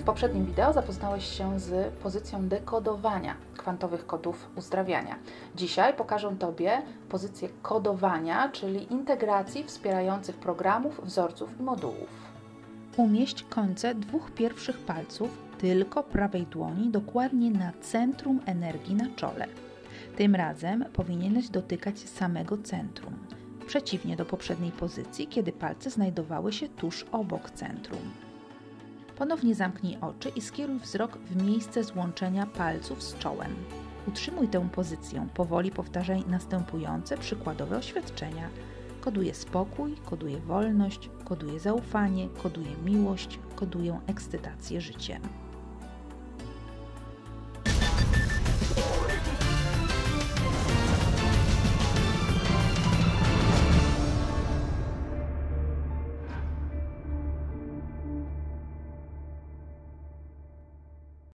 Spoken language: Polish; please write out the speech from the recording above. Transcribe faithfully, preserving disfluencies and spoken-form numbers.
poprzednim wideo zapoznałeś się z pozycją dekodowania kwantowych kodów uzdrawiania. Dzisiaj pokażę Tobie pozycję kodowania, czyli integracji wspierających programów, wzorców i modułów. Umieść końce dwóch pierwszych palców tylko prawej dłoni dokładnie na centrum energii na czole. Tym razem powinieneś dotykać samego centrum, przeciwnie do poprzedniej pozycji, kiedy palce znajdowały się tuż obok centrum. Ponownie zamknij oczy i skieruj wzrok w miejsce złączenia palców z czołem. Utrzymuj tę pozycję, powoli powtarzaj następujące przykładowe oświadczenia. Koduję spokój, koduję wolność, koduję zaufanie, koduję miłość, koduję ekscytację życiem.